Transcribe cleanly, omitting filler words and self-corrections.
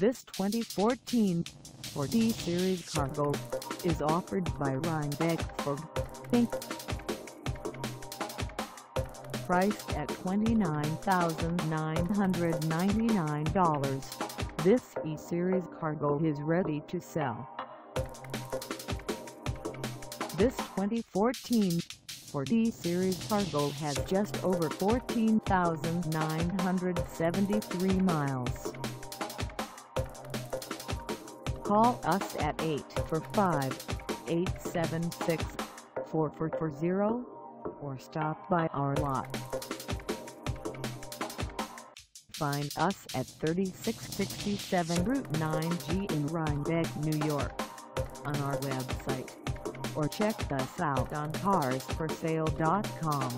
This 2014 Ford E-Series cargo is offered by RHINEBECK Ford, Inc. Priced at $29,999, this E-Series cargo is ready to sell. This 2014 Ford E-Series cargo has just over 14,973 miles. Call us at 845-876-4440 or stop by our lot. Find us at 3667 Route 9G in Rhinebeck, New York, on our website, or check us out on carsforsale.com.